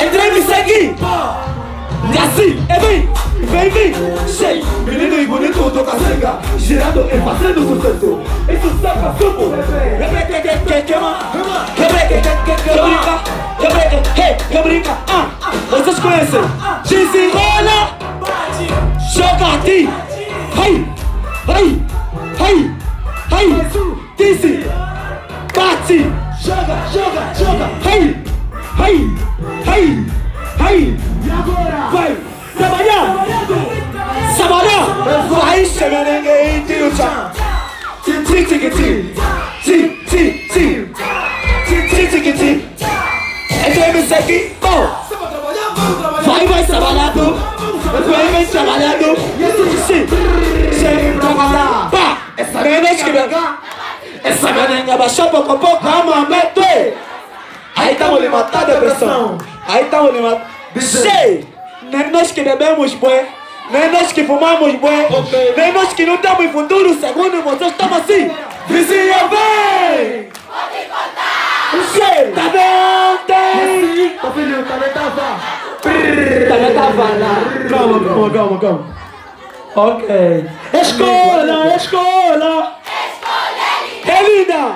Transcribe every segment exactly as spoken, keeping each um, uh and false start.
Entrei, me segue. E assim, é vem, vem, vem. Cheio, menino e bonito do Cacenga, girando e fazendo sucesso. Isso saca suco. Quebre, que, que, que, queima. Quebre, que, que, que, que, brinca. Quebre, que, hey, que brinca. Ah, vocês conhecem? Desenrola, joga aqui. Vai, vai, vai, vai. Disse, bate. Joga, joga, joga. Vai, vai, vai, vai. E agora? Vai, trabalhar. Trabalhar. Vai, chega ninguém, tira o chá. Tim, tim, tim, tim. Tim, tim, tim. Tim, tim, tim, tim. Então me segue, bom. Vai, vai, trabalhando. Vai, vai, trabalhando. Sim, sim, trabalhar. Pá, essa menos que venga. Essa merenga baixou pouco a pouco, amamento. Aí estamos lhe matando a depressão. Aí estamos lhe matando. Sei, nem nós que bebemos bué, nem nós que fumamos bué, okay. Nem nós que não temos futuro, segundo vocês estamos assim. Vizinha vem! Pode contar! Sei, tá bem, tem! Ô filho, também tava! Também tava lá! Calma, calma, calma, calma! Ok! Escola, escola! É linda!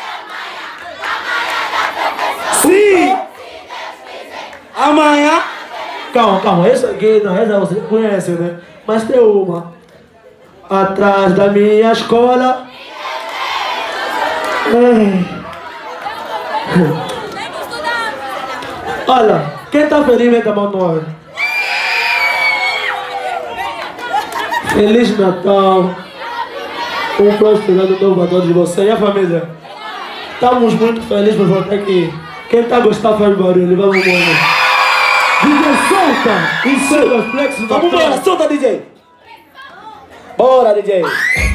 Sim! Amanhã. Calma, calma, essa aqui, não, essa você conhece, né? Mas tem uma. Atrás da minha escola. Ai. Olha, quem tá feliz vem da mão no ar. Feliz Natal. Um próspero ano novo a todos vocês e a família. Estamos muito felizes por voltar aqui. Quem tá gostando faz barulho, vamos embora. D J solta! Insert o flex. Vamos embora, solta D J! Bora D J!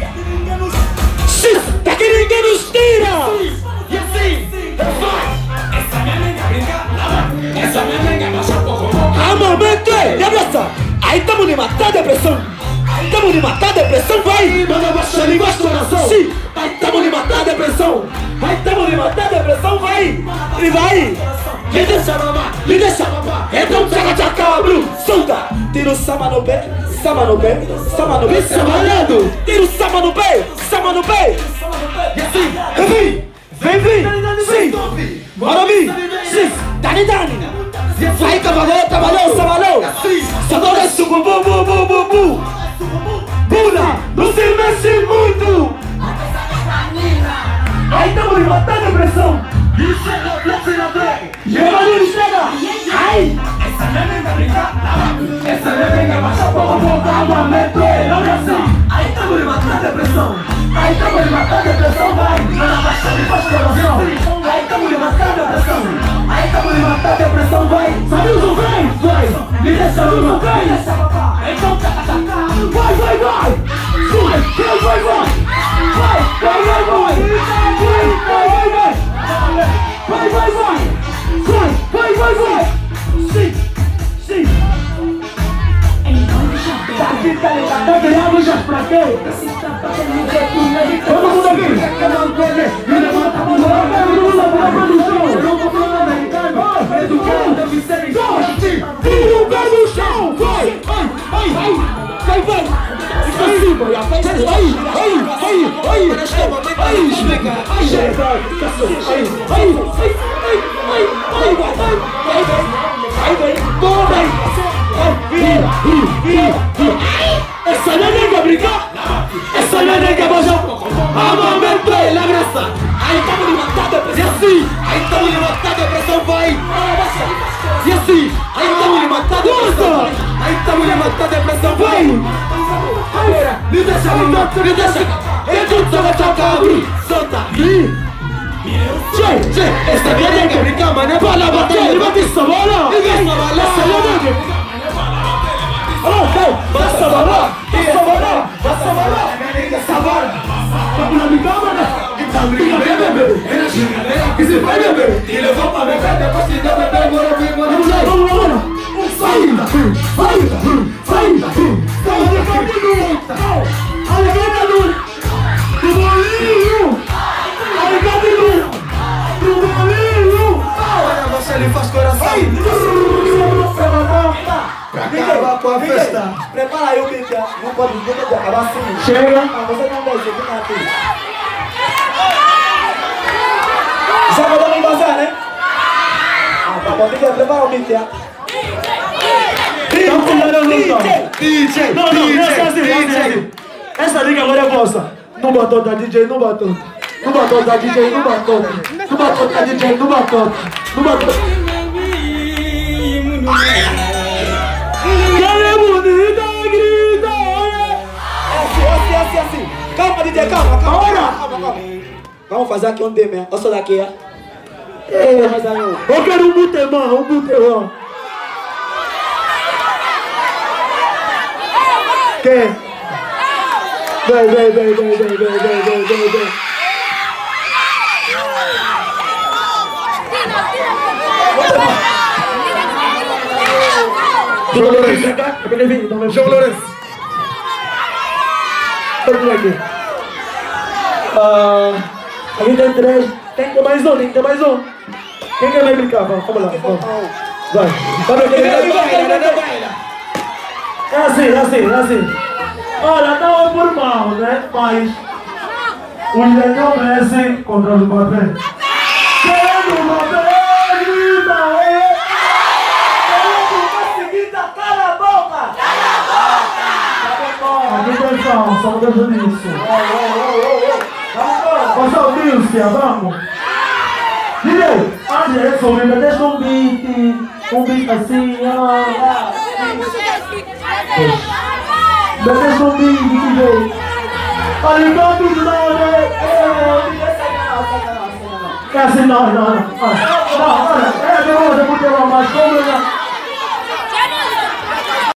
X, daqui ninguém nos tira! E assim, vai! Essa minha nega brinca, essa minha nega baixa pouco. Amamento! E abraça! Aí tamo lhe matar a depressão! Aí tamo lhe matar a depressão, vai! Manda baixar ali embaixo do coração! Sim! Aí tamo lhe matar a depressão! Aí tamo lhe matar a depressão, vai! E vai! Me deixa mamar, me deixa mamar. Então tchaca tchaca, Bru, solta. Tira o sama no pé, sama no pé, sama no pé, trabalhando. Tira o sama no pé, sama no pé. E assim, vem, vem, vem, sim. Bora vir, sim, dani, dani. Vai, trabalhou, trabalhou, trabalhou. Só é suco, bu, bu, bu, bu, bu. Bula, não se mexe muito. Aí tamo lhe matando a depressão. Isso é o flex na play. Chega, barulho, chega! Ai! Essa minha nega brinca, essa minha nega baixa pouco a pouco, amamento. Olha assim, aí tamo lhe matando a depressão. Aí tamo lhe matando a depressão, vai. Manda baixa de baixo coração. Aí tamo lhe matando a depressão. Aí tamo lhe matando a depressão, vai. Sabe o vem? Vai! Me deixa no vem. Então taca, taca. Vai, vai, vai! Vai, vai, vai, vai! Vai, vai, vai, vai! Vai, vai, vai, vai! Vai, vai, vai! Vai, vai, vai, vai! Sim, sim! Daqui, tá ligado? Tá ganhando já pra quê? Todo mundo aqui! Me levanta a mão, todo mundo lá no chão! Eu não tô falando americano! Educado deve ser em tira o pé do chão! Vai, vai, vai, vai! Vai, vai! Vai, vai, vai! Vai, vai, vai! Vai, explica! Vai, gente! Vai, vai, vai! Vai, vai, vai! Vai, vai! Vai, vai! Toma, vai! Vira, vira, vira! Essa não é nega brincar! Essa não é nega beijar! Amamento! Ela abraça! Aí tamo lhe matar a depressão! E assim! Aí tamo lhe matar a depressão, vai! E assim! Aí tamo lhe matar a depressão! Aí tamo lhe matar a depressão, vai! Me deixa, me deixa! Então tchaca tchaca, Bru, solta! Tchê, tchê! Essa minha nega brincar, mas não é pra lá bater! Ele vai te sabolar! Ele vai sabolar! Essa minha nega! Oh, vai! Vai sabolar! Vai sabolar! Vai sabolar! Sabolar! Tá pulando em câmera? Tá brincando, bebê! Ele é xingadeira que se vai, bebê! E levou pra beber, depois se deu beber, bora, bora, bora! Vamos lá, vamos lá, vamos lá! Sai daqui! Sai daqui! Sai daqui! Sai daqui! Alegada do... do bolinho! Alegada do... do bolinho! Olha, você ele faz coração! uma festa. Prepara aí o beat, não pode acabar assim. Chega. Ah, você não deixa, fica aqui. Já mandou me vazar, né? Ah, tá bom, prepara o beat, já. Então, primeiro D J! D J! Não, não, essa assim, D J! Essa liga agora é vossa. No batom da D J, no batom. No batom da D J, no batom. No batom da D J, no batom. No batom. Quem é bonita, grita! É assim, é assim, é assim, assim. Calma, D J, calma, calma. Calma, calma, calma. Vamos fazer aqui um tema, olha só daqui, é. Eu quero um butemão, um butemão. Quem? Vem, vem, vem, vem, vem, vem, vem, vem, vem, vem. João Lourenço. João Lourenço. Vamos aqui. Ah, aqui tem três. Tem mais um, tem mais um. Quem quer mais brincar? Vamos lá, vamos. Vai. Vai, vai, vai. É assim, é assim, é assim. Olha, não é por mal, né? Mas o Lionel Messi contra o Mbappé. Quero uma grita, é! Quero seguida, cala a boca! Cala a boca! Aqui tem som, só mudando isso. Passar o Nilcia, vamos! D J, antes de resolver, deixa um beat, um beat assim, ó. Deixa um beat, D J. Olha, igual tudo na hora. É assim, não, não, não. Não, olha, é, eu vou ter uma mais como